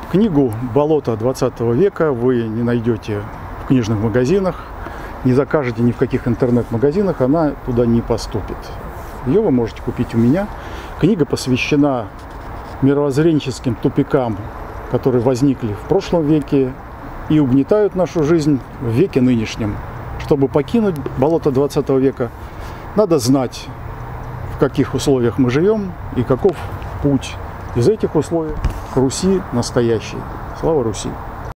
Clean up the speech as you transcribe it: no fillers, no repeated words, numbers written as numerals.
Книгу «Болото 20 века» вы не найдете в книжных магазинах, не закажете ни в каких интернет-магазинах, она туда не поступит. Ее вы можете купить у меня. Книга посвящена мировоззренческим тупикам, которые возникли в прошлом веке и угнетают нашу жизнь в веке нынешнем. Чтобы покинуть болото 20 века, надо знать, в каких условиях мы живем и каков путь из этих условий к Руси настоящей. Слава Руси!